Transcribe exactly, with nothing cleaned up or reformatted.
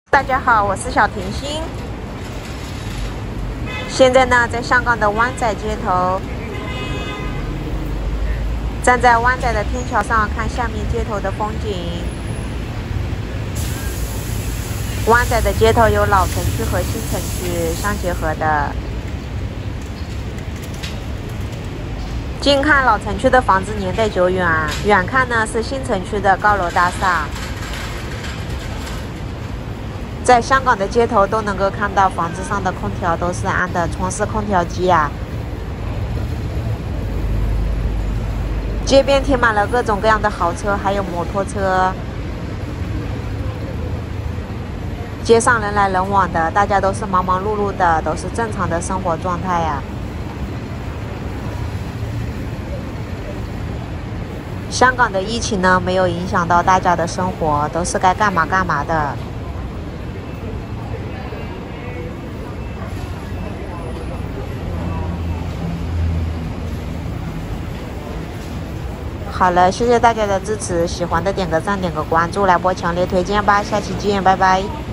大家好，我是小甜心。现在呢，在香港的湾仔街头，站在湾仔的天桥上看下面街头的风景。湾仔的街头有老城区和新城区相结合的。近看老城区的房子年代久远，远看呢是新城区的高楼大厦。在香港的街头都能够看到房子上的空调都是安的窗式空调机啊。街边停满了各种各样的豪车，还有摩托车。街上人来人往的，大家都是忙忙碌碌的，都是正常的生活状态呀。香港的疫情呢，没有影响到大家的生活，都是该干嘛干嘛的。好了，谢谢大家的支持，喜欢的点个赞，点个关注，来波强烈推荐吧，下期见，拜拜。